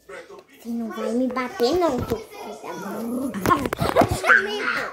Você não vai me bater não, seu filho da mãe.